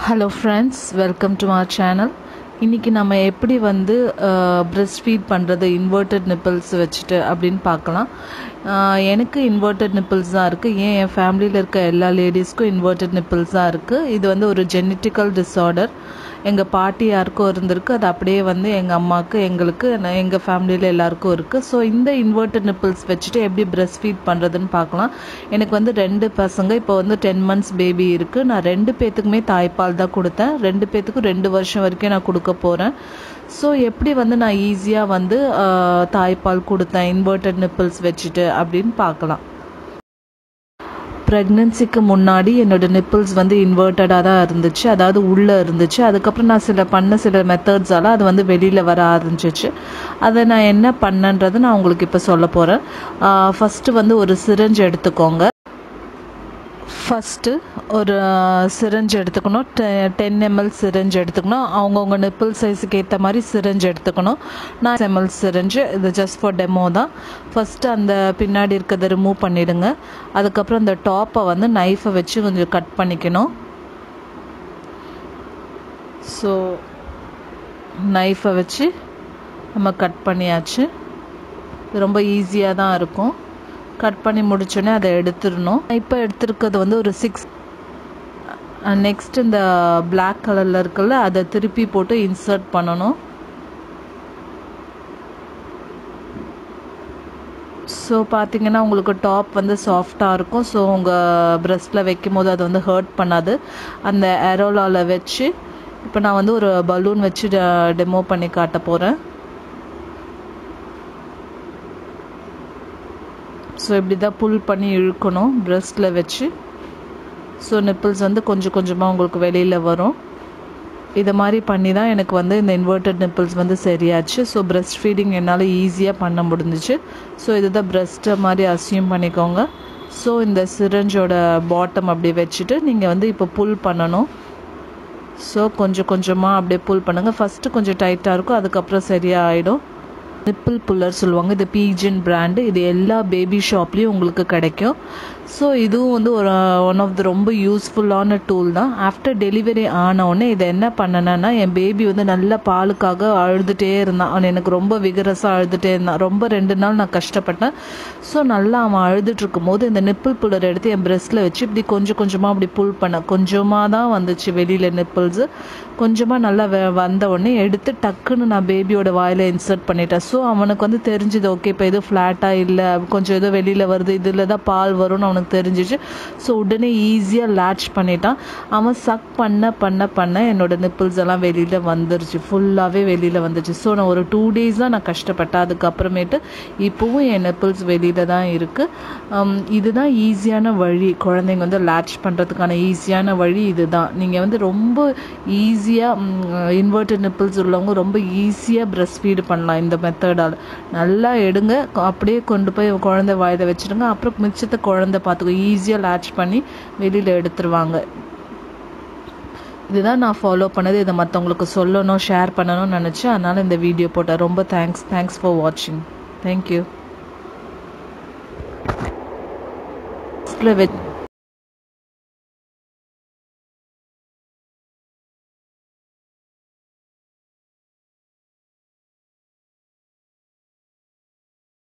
Hello friends, welcome to our channel. இன்னைக்கு நம்ம எப்படி வந்து breastfeed பண்றது inverted nipples வச்சிட்டு அப்படினு பார்க்கலாம். எனக்கு inverted nipples தான் இருக்கு. ஏன் என் ஃபேமிலில இருக்க எல்லா லேடிஸ்க்கும் inverted nipples தான் இருக்கு. இது வந்து ஒரு genetical disorder. எங்க பாட்டி யாருக்கும் இருந்திருக்கு. அது அப்படியே வந்து எங்க அம்மாக்கு எங்களுக்கு எங்க ஃபேமிலில எல்லாருக்கும் இருக்கு. சோ இந்த inverted nipples வச்சிட்டு எப்படி breastfeed பண்றதுன்னு பார்க்கலாம். எனக்கு வந்து ரெண்டு பசங்க இப்போ வந்து 10 months பேபி இருக்கு. நான் ரெண்டு பேத்துக்குமே தாய்ப்பால் தான் கொடுத்தேன். ரெண்டு பேத்துக்கும் 2 வருஷம் வரைக்கும் நான் கொடுக்க போறேன். சோ எப்படி வந்து நான் ஈஸியா வந்து தாய்ப்பால் கொடுத்தேன் inverted nipples வச்சிட்டு அப்படினு பார்க்கலாம். பிரெக்னன்சிக்கு முன்னாடி என்னோட nipples வந்து இன்வெர்ட்டடா தான் இருந்துச்சு. அதாவது உள்ள இருந்துச்சு. அதுக்கு அப்புறம் நான் சில மெத்தட்ஸால அது வந்து வெளியில வர ஆரம்பிச்சிச்சு. அதை நான் என்ன பண்ணன்றதை நான் உங்களுக்கு இப்ப சொல்ல போறேன். ஃபர்ஸ்ட் வந்து ஒரு சிரிஞ்ச் எடுத்துக்கோங்க. ஃபர்ஸ்ட் ஒரு சிரிஞ்ச் எடுத்துக்கணும். 10 ml சிரிஞ்ச் எடுத்துக்கணும். அவங்கவுங்க நிப்பிள் சைஸுக்கு ஏற்ற மாதிரி சிரிஞ்ச் எடுத்துக்கணும். 9 ml சிரிஞ்சு இது ஜஸ்ட் ஃபார் டெமோ தான். ஃபர்ஸ்ட் அந்த பின்னாடி இருக்கிறத ரிமூவ் பண்ணிடுங்க. அதுக்கப்புறம் அந்த டாப்பை வந்து நைஃபை வச்சு கொஞ்சம் கட் பண்ணிக்கணும். ஸோ நைஃபை வச்சு நம்ம கட் பண்ணியாச்சு. இது ரொம்ப ஈஸியாக தான் இருக்கும். கட் பண்ணி முடிச்சோடனே அதை எடுத்துடணும். இப்போ எடுத்துருக்கிறது வந்து ஒரு 6. நெக்ஸ்ட் இந்த பிளாக் கலரில் இருக்குல்ல அதை திருப்பி போட்டு இன்சர்ட் பண்ணணும். ஸோ பார்த்தீங்கன்னா உங்களுக்கு டாப் வந்து சாஃப்டாக இருக்கும். ஸோ உங்கள் ப்ரெஸ்ட்டில் வைக்கும் போது அது வந்து ஹர்ட் பண்ணாது. அந்த ஏரோலாவில் வச்சு இப்போ நான் வந்து ஒரு பலூன் வச்சு டெமோ பண்ணி காட்ட போகிறேன். ஸோ இப்படி தான் புல் பண்ணி இழுக்கணும் ப்ரெஸ்ட்டில் வச்சு. ஸோ நிப்பிள்ஸ் வந்து கொஞ்சம் கொஞ்சமாக உங்களுக்கு வெளியில் வரும். இதை மாதிரி பண்ணி தான் எனக்கு வந்து இந்த இன்வெர்ட்டட் நிப்பிள்ஸ் வந்து சரியாச்சு. ஸோ breast feeding என்னால் ஈஸியாக பண்ண முடிஞ்சிச்சு. ஸோ இதுதான் ப்ரெஸ்ட்டை மாதிரி அசியூம் பண்ணிக்கோங்க. ஸோ இந்த சிரிஞ்சோட பாட்டம் அப்படி வச்சுட்டு நீங்கள் வந்து இப்போ புல் பண்ணணும். ஸோ கொஞ்சம் கொஞ்சமாக அப்படியே புல் பண்ணுங்கள். ஃபஸ்ட்டு கொஞ்சம் டைட்டாக இருக்கும், அதுக்கப்புறம் சரியாக ஆகிடும். நிப்பிள் புல்லர் சொல்லுவாங்க. இது பீஜன் பிராண்டு. இது எல்லா பேபி ஷாப்லேயும் உங்களுக்கு கிடைக்கும். ஸோ இதுவும் வந்து ஒரு ஒன் ஆஃப் த ரொம்ப யூஸ்ஃபுல்லான டூல் தான். ஆஃப்டர் டெலிவரி ஆனவுடனே இதை என்ன பண்ணேன்னா, என் பேபி வந்து நல்ல பாலுக்காக அழுதுகிட்டே இருந்தான். அவன் எனக்கு ரொம்ப விகரஸாக அழுதுகிட்டே இருந்தான். ரொம்ப 2 நாள் நான் கஷ்டப்பட்டேன். ஸோ நல்லா அவன் அழுதுட்டு இருக்கும் போது இந்த நிப்பிள் புல்லர் எடுத்து என் ப்ரெஸ்ட்டில் வச்சு இப்படி கொஞ்சம் கொஞ்சமாக அப்படி புல் பண்ணேன். கொஞ்சமாக தான் வந்துச்சு வெளியில் நிப்பிள்ஸு. கொஞ்சமாக நல்லா வந்த உடனே எடுத்து டக்குன்னு நான் பேபியோட வாயில் இன்சர்ட் பண்ணிட்டேன். ஸோ அவனுக்கு வந்து தெரிஞ்சுது, ஓகே இப்போ எதுவும் ஃப்ளாட்டாக இல்லை, கொஞ்சம் ஏதோ வெளியில் வருது, இதில் தான் பால் வரும்னு அவனுக்கு தெரிஞ்சிச்சு. ஸோ உடனே ஈஸியாக லேட்ச் பண்ணிட்டான். அவன் சக் பண்ண பண்ண பண்ண என்னோட நிப்பிள்ஸ் எல்லாம் வெளியில் வந்துருச்சு. ஃபுல்லாகவே வெளியில் வந்துச்சு. ஸோ நான் ஒரு 2 days தான் நான் கஷ்டப்பட்டேன். அதுக்கப்புறமேட்டு இப்போவும் என் நிப்பிள்ஸ் வெளியில் தான் இருக்குது. இதுதான் ஈஸியான வழி. குழந்தைங்க வந்து லேட்ச் பண்ணுறதுக்கான ஈஸியான வழி இதுதான். நீங்கள் வந்து ரொம்ப ஈஸியாக இன்வெர்ட்டட் நிப்பிள்ஸ் உள்ளவங்க ரொம்ப ஈஸியாக breastfeed பண்ணலாம் இந்த மெத்தடால். நல்லா எடுங்க, அப்படியே கொண்டு போய் குழந்தை வாயில வச்சுடுங்க. அப்புறம் மிச்சத்தை குழந்தை பார்த்துக்கோ. ஈஸியாக லேட்ச் பண்ணி வெளியில் எடுத்துருவாங்க. இதுதான் நான் ஃபாலோ பண்ணது. இதை மற்றவங்களுக்கு சொல்லணும், ஷேர் பண்ணணும்னு நினச்சேன். அதனால் இந்த வீடியோ போட்டேன். ரொம்ப தேங்க்ஸ் ஃபார் வாட்சிங். தேங்க்யூ.